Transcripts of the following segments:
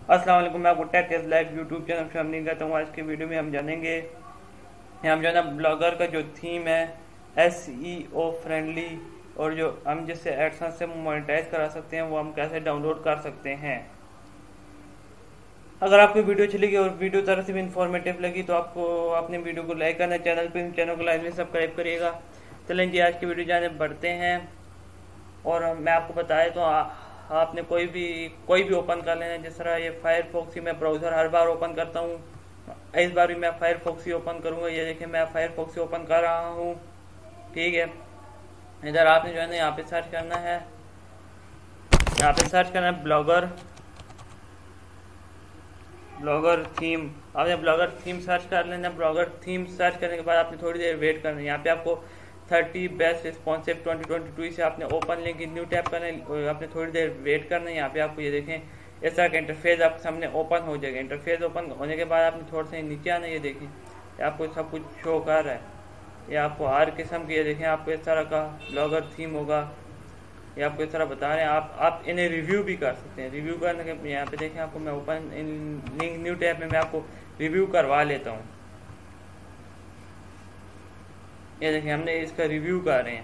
अस्सलाम वालेकुम। मैं आपको tech is live YouTube channel से हमने करता हूँ। आज की वीडियो में हम जानेंगे हम जो है ना ब्लॉगर का जो थीम है SEO फ्रेंडली और जो हम जिससे एडसेंस से मोनेटाइज करा सकते हैं वो हम कैसे डाउनलोड कर सकते हैं। अगर आपको वीडियो चलेगी और वीडियो तरह से भी इंफॉर्मेटिव लगी तो आपको अपने वीडियो को लाइक करना, चैनल को लाइक में सब्सक्राइब करिएगा। चलें जी, आज की वीडियो जाने बढ़ते हैं। और मैं आपको बताया तो आपने कोई भी ओपन कर लेना। जिस तरह ये फायरफॉक्स ही मैं ब्राउज़र हर बार ओपन करता हूँ, इस बार भी मैं फायरफॉक्स ही ओपन करूँगा। ये देखिए मैं फायरफॉक्स ही ओपन कर रहा हूँ। ठीक है, इधर आपने जो है ना यहाँ पे सर्च करना है, यहाँ पे सर्च करना है ब्लॉगर थीम। आपने ब्लॉगर थीम सर्च कर लेना। ब्लॉगर थीम सर्च करने के बाद आपने थोड़ी देर वेट करना है। यहाँ पे आपको 30 बेस्ट रिस्पॉन्सिव 2022 से आपने ओपन लिंक न्यू टैप करना है। आपने थोड़ी देर वेट करना है। यहाँ पे आपको ये देखें इस तरह का इंटरफेस आपके सामने ओपन हो जाएगा। इंटरफेस ओपन होने के बाद आपने थोड़ा सा नीचे आना। ये देखें आपको सब कुछ शो कर रहा है। ये आपको हर किस्म की, ये देखें आपको इस तरह का ब्लॉगर थीम होगा। ये आपको इस तरह बता रहे हैं। आप इन्हें रिव्यू भी कर सकते हैं। रिव्यू करने के यहाँ पे देखें आपको मैं open in link new tab में मैं आपको रिव्यू करवा लेता हूँ। ये देखें हमने इसका रिव्यू कर रहे हैं।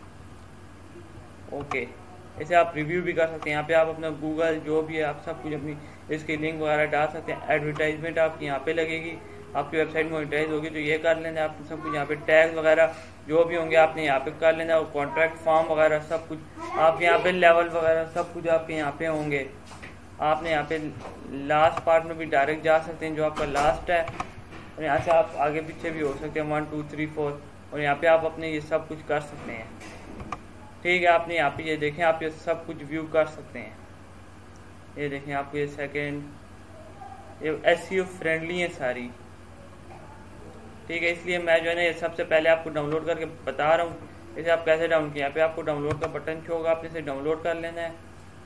ओके, इसे आप रिव्यू भी कर सकते हैं। यहाँ पे आप अपना गूगल जो भी है आप सब कुछ अपनी इसकी लिंक वगैरह डाल सकते हैं। एडवर्टाइजमेंट आपकी यहाँ पे लगेगी, आपकी वेबसाइट मोनेटाइज होगी तो ये कर लेना। आप सब कुछ यहाँ पे टैग वगैरह जो भी होंगे आपने यहाँ पे कर लेना। और कॉन्ट्रैक्ट फॉर्म वगैरह सब कुछ आपके यहाँ पे लेवल वगैरह सब कुछ आपके यहाँ पे होंगे। आपने यहाँ पे लास्ट पार्ट में भी डायरेक्ट जा सकते हैं जो आपका लास्ट है, और यहाँ से आप आगे पीछे भी हो सकते हैं 1 2 3 4, और यहाँ पे आप अपने ये सब कुछ कर सकते हैं। ठीक है, आपने यहाँ पे ये देखें आप ये सब कुछ व्यू कर सकते हैं। ये देखें आपको ये सेकेंड ये SEO फ्रेंडली है सारी। ठीक है, इसलिए मैं जो है ना ये सबसे पहले आपको डाउनलोड करके बता रहा हूँ। इसे आप कैसे डाउनलोड किया, यहाँ पे आपको डाउनलोड का बटन शो होगा, आपने इसे डाउनलोड कर लेना है।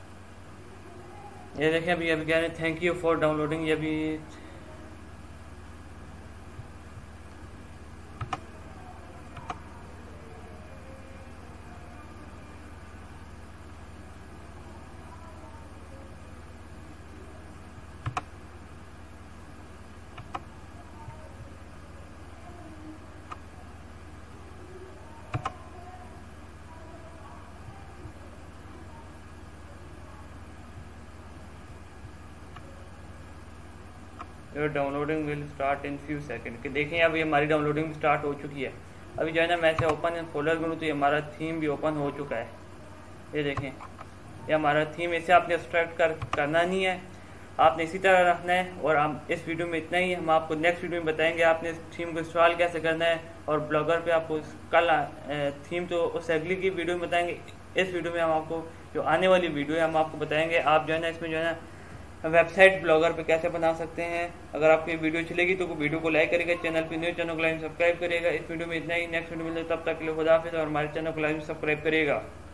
ये देखें अभी कह रहे हैं थैंक यू फॉर डाउनलोडिंग। ये भी your downloading will start in few second. कि देखें अभी हमारी डाउनलोडिंग स्टार्ट हो चुकी है। अभी जो है ना मैं इसे ओपन इन फोल्डर करूँ तो ये हमारा थीम भी ओपन हो चुका है। ये देखें ये हमारा थीम। इसे आपने एक्सट्रैक्ट करना नहीं है, आपने इसी तरह रखना है। और हम इस वीडियो में इतना ही। हम आपको नेक्स्ट वीडियो में बताएंगे आपने इस थीम को इंस्टॉल कैसे करना है। और ब्लॉगर पे आपको कल थीम तो उस अगली की वीडियो में बताएंगे। इस वीडियो में हम आपको जो आने वाली वीडियो है हम आपको बताएंगे आप जो है ना इसमें जो है ना वेबसाइट ब्लॉगर पे कैसे बना सकते हैं। अगर आपको ये वीडियो चलेगी तो वीडियो को लाइक करेगा, चैनल पे न्यू चैनल को लाइक सब्सक्राइब करेगा। इस वीडियो में इतना ही। नेक्स्ट वीडियो में तब तक के लिए खुदा हाफिज़ और हमारे चैनल को लाइक सब्सक्राइब करेगा।